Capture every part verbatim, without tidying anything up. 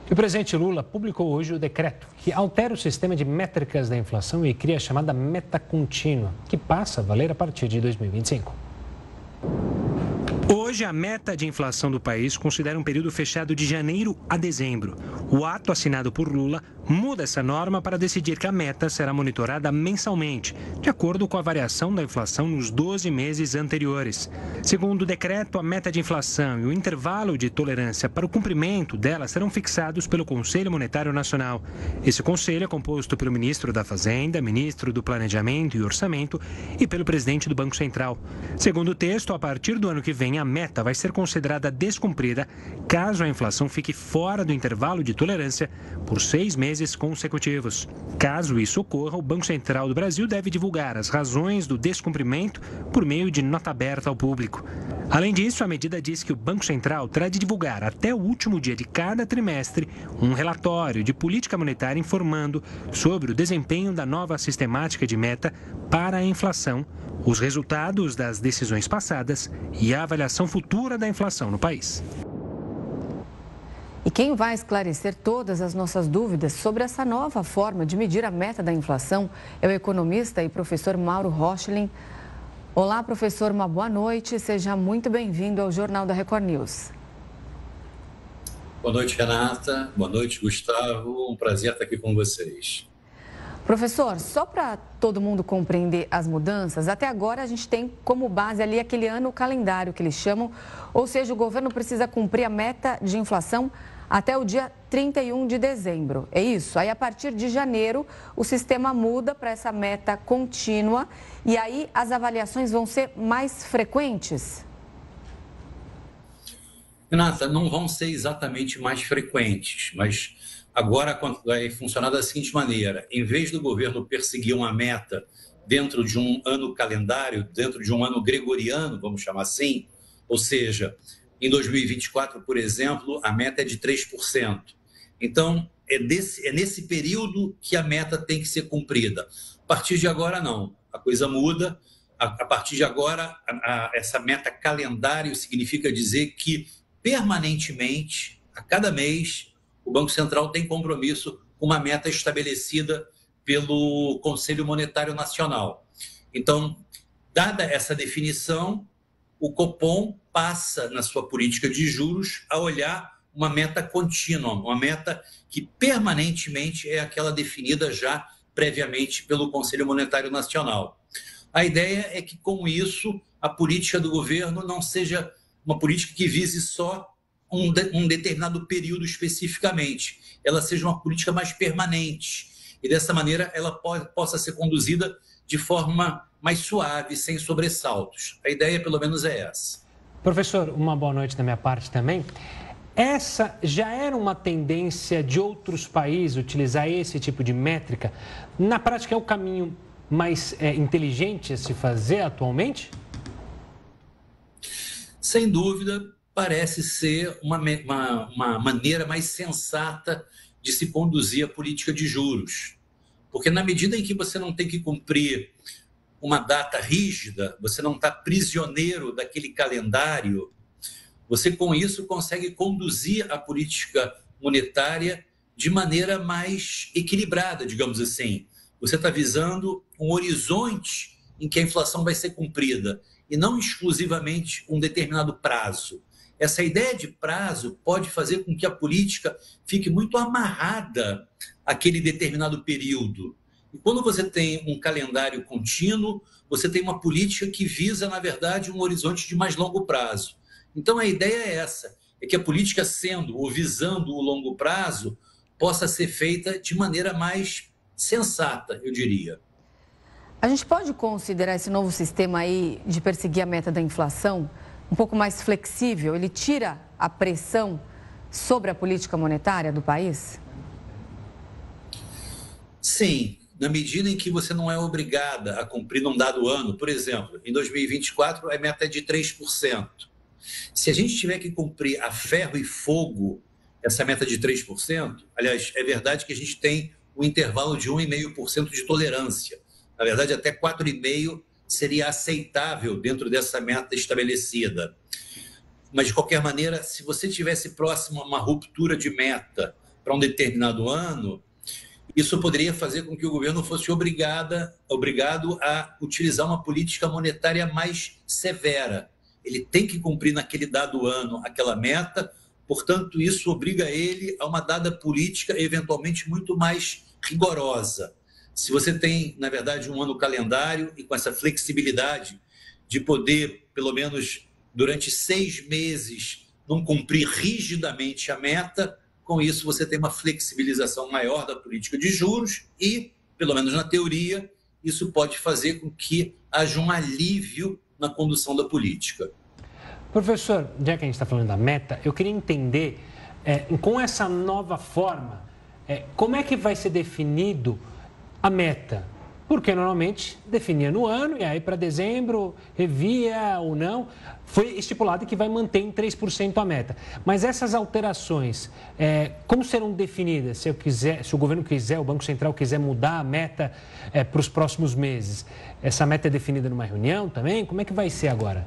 O presidente Lula publicou hoje o decreto que altera o sistema de métricas da inflação e cria a chamada meta contínua, que passa a valer a partir de dois mil e vinte e cinco. Hoje, a meta de inflação do país considera um período fechado de janeiro a dezembro. O ato assinado por Lula muda essa norma para decidir que a meta será monitorada mensalmente, de acordo com a variação da inflação nos doze meses anteriores. Segundo o decreto, a meta de inflação e o intervalo de tolerância para o cumprimento dela serão fixados pelo Conselho Monetário Nacional. Esse conselho é composto pelo ministro da Fazenda, ministro do Planejamento e Orçamento e pelo presidente do Banco Central. Segundo o texto, a partir do ano que vem, a meta vai ser considerada descumprida caso a inflação fique fora do intervalo de tolerância por seis meses consecutivos. Caso isso ocorra, o Banco Central do Brasil deve divulgar as razões do descumprimento por meio de nota aberta ao público. Além disso, a medida diz que o Banco Central terá de divulgar até o último dia de cada trimestre um relatório de política monetária informando sobre o desempenho da nova sistemática de meta para a inflação, os resultados das decisões passadas e a avaliação futura da inflação no país. E quem vai esclarecer todas as nossas dúvidas sobre essa nova forma de medir a meta da inflação é o economista e professor Mauro Rochlin. Olá, professor, uma boa noite. Seja muito bem-vindo ao Jornal da Record News. Boa noite, Renata. Boa noite, Gustavo. Um prazer estar aqui com vocês. Professor, só para todo mundo compreender as mudanças, até agora a gente tem como base ali aquele ano calendário que eles chamam, ou seja, o governo precisa cumprir a meta de inflação até o dia trinta e um de dezembro, é isso? Aí a partir de janeiro o sistema muda para essa meta contínua e aí as avaliações vão ser mais frequentes? Renata, não vão ser exatamente mais frequentes, mas agora vai funcionar da seguinte maneira: em vez do governo perseguir uma meta dentro de um ano calendário, dentro de um ano gregoriano, vamos chamar assim, ou seja, em dois mil e vinte e quatro, por exemplo, a meta é de três por cento. Então, é, desse, é nesse período que a meta tem que ser cumprida. A partir de agora, não. A coisa muda. A, a partir de agora, a, a, essa meta calendário significa dizer que, permanentemente, a cada mês, o Banco Central tem compromisso com uma meta estabelecida pelo Conselho Monetário Nacional. Então, dada essa definição, o Copom passa, na sua política de juros, a olhar uma meta contínua, uma meta que permanentemente é aquela definida já previamente pelo Conselho Monetário Nacional. A ideia é que, com isso, a política do governo não seja uma política que vise só um, de, um determinado período especificamente, ela seja uma política mais permanente e, dessa maneira, ela pode, possa ser conduzida de forma mais suave, sem sobressaltos. A ideia, pelo menos, é essa. Professor, uma boa noite da minha parte também. Essa já era uma tendência de outros países utilizar esse tipo de métrica? Na prática, é o caminho mais é, inteligente a se fazer atualmente? Sem dúvida, parece ser uma, uma, uma maneira mais sensata de se conduzir a política de juros. Porque na medida em que você não tem que cumprir uma data rígida, você não está prisioneiro daquele calendário, você com isso consegue conduzir a política monetária de maneira mais equilibrada, digamos assim. Você está visando um horizonte em que a inflação vai ser cumprida e não exclusivamente um determinado prazo. Essa ideia de prazo pode fazer com que a política fique muito amarrada àquele determinado período. E quando você tem um calendário contínuo, você tem uma política que visa, na verdade, um horizonte de mais longo prazo. Então, a ideia é essa, é que a política sendo ou visando o longo prazo possa ser feita de maneira mais sensata, eu diria. A gente pode considerar esse novo sistema aí de perseguir a meta da inflação um pouco mais flexível? Ele tira a pressão sobre a política monetária do país? Sim. Na medida em que você não é obrigada a cumprir num dado ano, por exemplo, em dois mil e vinte e quatro a meta é de três por cento. Se a gente tiver que cumprir a ferro e fogo essa meta de três por cento, aliás, é verdade que a gente tem um intervalo de um vírgula cinco por cento de tolerância. Na verdade, até quatro vírgula cinco por cento seria aceitável dentro dessa meta estabelecida. Mas, de qualquer maneira, se você tivesse próximo a uma ruptura de meta para um determinado ano, isso poderia fazer com que o governo fosse obrigada, obrigado a utilizar uma política monetária mais severa. Ele tem que cumprir naquele dado ano aquela meta, portanto, isso obriga ele a uma dada política eventualmente muito mais rigorosa. Se você tem, na verdade, um ano calendário e com essa flexibilidade de poder, pelo menos durante seis meses, não cumprir rigidamente a meta, com isso você tem uma flexibilização maior da política de juros e, pelo menos na teoria, isso pode fazer com que haja um alívio na condução da política. Professor, já que a gente está falando da meta, eu queria entender, é, com essa nova forma, é, como é que vai ser definido a meta? Porque normalmente definia no ano e aí para dezembro revia ou não. Foi estipulado que vai manter em três por cento a meta. Mas essas alterações, é, como serão definidas? Se, eu quiser, se o governo quiser, o Banco Central quiser mudar a meta é, para os próximos meses, essa meta é definida numa reunião também? Como é que vai ser agora?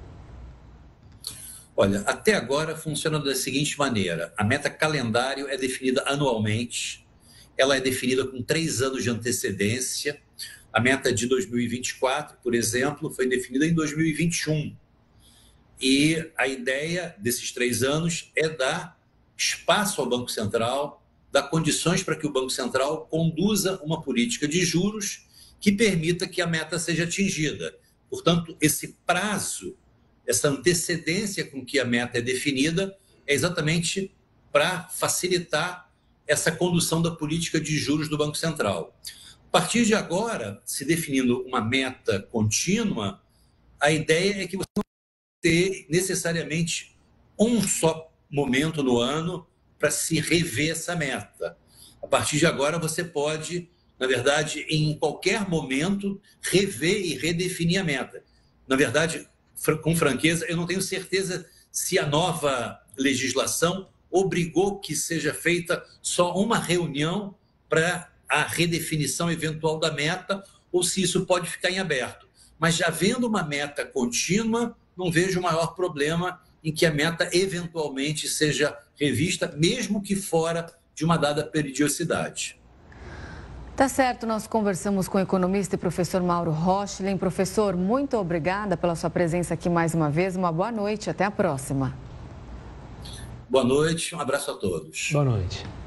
Olha, até agora funciona da seguinte maneira. A meta calendário é definida anualmente. Ela é definida com três anos de antecedência. A meta de dois mil e vinte e quatro, por exemplo, foi definida em dois mil e vinte e um. E a ideia desses três anos é dar espaço ao Banco Central, dar condições para que o Banco Central conduza uma política de juros que permita que a meta seja atingida. Portanto, esse prazo, essa antecedência com que a meta é definida, é exatamente para facilitar essa condução da política de juros do Banco Central. A partir de agora, se definindo uma meta contínua, a ideia é que você não ter necessariamente um só momento no ano para se rever essa meta. A partir de agora, você pode, na verdade, em qualquer momento, rever e redefinir a meta. Na verdade, com franqueza, eu não tenho certeza se a nova legislação obrigou que seja feita só uma reunião para a redefinição eventual da meta ou se isso pode ficar em aberto. Mas já havendo uma meta contínua, não vejo o maior problema em que a meta eventualmente seja revista, mesmo que fora de uma dada periodicidade. Tá certo, nós conversamos com o economista e professor Mauro Rochlin. Professor, muito obrigada pela sua presença aqui mais uma vez. Uma boa noite, até a próxima. Boa noite, um abraço a todos. Boa noite.